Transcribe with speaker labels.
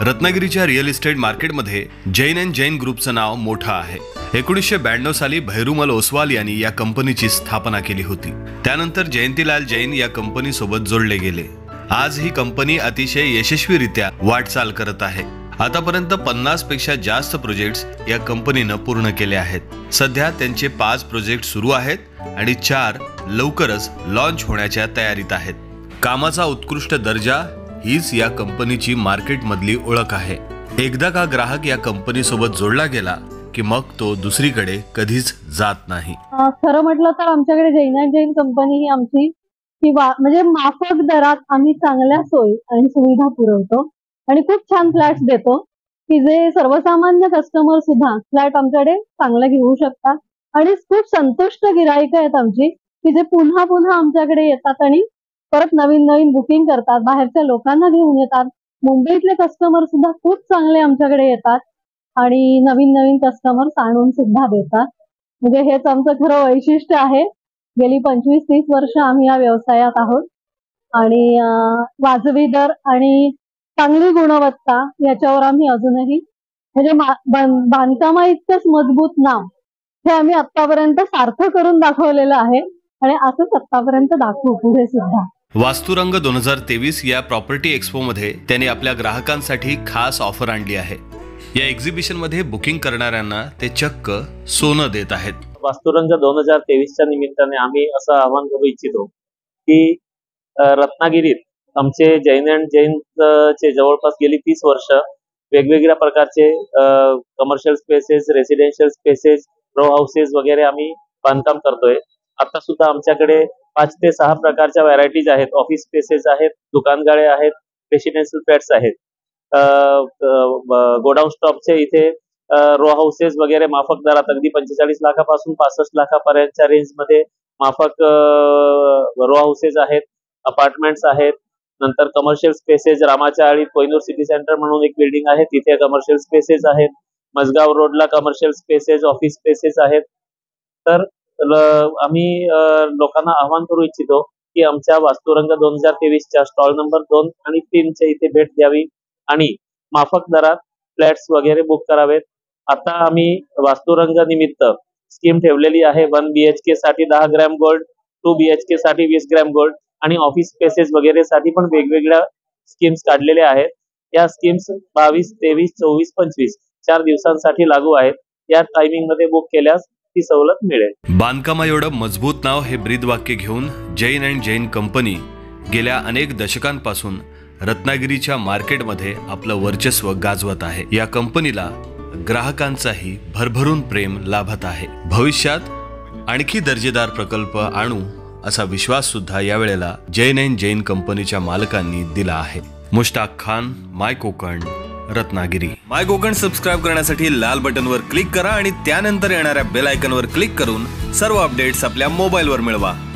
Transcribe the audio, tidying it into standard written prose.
Speaker 1: रत्नागिरीच्या real estate मार्केटमध्ये Jain and Jain ग्रुपचं नाव मोठं आहे। 1992 साली भैरूमल ओसवाल यांनी या कंपनीची स्थापना केली होती। त्यानंतर जयंतीलाल जैन या कंपनी सोबत जोडले गेले। आज ही कंपनी अतिशय यशस्वीरित्या वाटचाल करत आहे। आतापर्यंत 50 पेक्षा जास्त प्रोजेक्ट्स या कंपनीने पूर्ण केले आहेत। सध्या त्यांचे 5 प्रोजेक्ट सुरू आहेत आणि 4 लवकरच लॉन्च होण्याच्या तयारीत आहेत। कामाचा उत्कृष्ट दर्जा हीच या कंपनीची मार्केटमधली ओळख आहे। एकदा का ग्राहक या कंपनी सोबत जोडला गेला की मग तो दुसरीकडे कधीच जात नाही।
Speaker 2: खरं म्हटलं तर आमच्याकडे जैन अँड जैन कंपनी ही आमची म्हणजे माफक दरात आम्ही चांगल्या सोयी आणि सुविधा पुरवतो आणि खूप छान फ्लॅट्स देतो की जे सर्वसामान्य कस्टमर सुद्धा फ्लॅट आमच्याकडे चांगले घेऊ शकतात आणि खूप संतुष्ट गिराईक आहेत आमची की जे पुन्हा पुन्हा आमच्याकडे येतात आणि परत नवीन नवीन बुकिंग करतात, बाहेरच्या लोकांना घेऊन येतात। मुंबईतले कस्टमर सुद्धा खूप चांगले आमच्याकडे येतात आणि नवीन नवीन कस्टमर्स आणून सुद्धा देतात। म्हणजे हेच आमचं खरं वैशिष्ट्य आहे। गेली 25-30 वर्ष आम्ही या व्यवसायात आहोत आणि वाजवी दर आणि चांगली गुणवत्ता याच्यावर आम्ही अजूनही म्हणजे बांधकामा इतकंच मजबूत नाव हे आम्ही आतापर्यंत सार्थ करून दाखवलेलं आहे आणि असंच आतापर्यंत दाखवू पुढे सुद्धा।
Speaker 1: वास्तुरंग 2023 या प्रॉपर्टी एक्सपो मध्ये त्यांनी आपल्या ग्राहकांसाठी खास ऑफर आणली आहे। या एक्झिबिशन मध्ये बुकिंग करणाऱ्यांना ते चक्क सोनं देत आहेत।
Speaker 3: वास्तुरंग 2023च्या निमित्ताने आम्ही असं आवाहन करू इच्छितो की रत्नागिरीत आमचे जैन अँड जैन चे जवळपास गेली 30 वर्ष वेगवेगळ्या प्रकारचे commercial spaces, residential spaces, row houses वगैरे आम्ही बांधकाम करतोय। आता सुद्धा आमच्याकडे 5 ते 6 प्रकारच्या व्हरायटीज आहेत। ऑफिस स्पेसेस आहेत, दुकानगाळे आहेत, रेसिडेन्शियल फ्लॅट्स आहेत, गोडाऊन स्टॉपचे इथे रो हाऊसेस वगैरे माफक दरात अगदी 45 लाखापासून 65 लाखापर्यंतच्या रेंजमध्ये माफक रो हाऊसेस आहेत, अपार्टमेंट्स आहेत। नंतर कमर्शियल स्पेसेस रामाच्या आळीत कोहिनूर सिटी सेंटर म्हणून एक बिल्डिंग आहे, तिथे कमर्शियल स्पेसेस आहेत। मजगाव रोडला कमर्शियल स्पेसेस, ऑफिस स्पेसेस आहेत। तर आम्ही लोकांना आवाहन करू इच्छितो की आमच्या वास्तुरंग 2023च्या स्टॉल नंबर 2 आणि 3 च्या इथे भेट द्यावी आणि माफक दरात फ्लॅट्स वगैरे बुक करावेत। आता आम्ही वास्तुरंग निमित्त स्कीम ठेवलेली आहे। 1 BHK साठी 10 ग्रॅम गोल्ड, 2 BHK साठी 20 ग्रॅम गोल्ड आणि ऑफिस स्पेसेस वगैरे साठी पण वेगवेगळ्या स्कीम्स काढलेल्या आहेत। या स्कीम्स 22, 23, 24, 25 4 दिवसांसाठी लागू आहेत। या टायमिंग मध्ये बुक केल्यास ती सवलत मिळेल।
Speaker 1: बांधकामा एवढं मजबूत नाव हे ब्रीदवाक्य घेऊन जैन अँड जैन कंपनी गेल्या अनेक दशकांपासून रत्नागिरीच्या मार्केटमध्ये आपलं वर्चस्व गाजवत आहे। या कंपनीला ग्राहकांचाही भरभरून प्रेम लाभत आहे। भविष्यात आणखी दर्जेदार प्रकल्प आणू असा विश्वास सुद्धा यावेळेला जैन अँड जैन कंपनीच्या मालकांनी दिला आहे। Mushtaq Khan, my Konkan, Ratnagiri. My Konkan subscribe करण्यासाठी लाल बटनवर क्लिक करा आणि त्यानंतर येणाऱ्या बेल आयकॉनवर क्लिक करून सर्व अपडेट्स आपल्या मोबाईलवर मिळवा।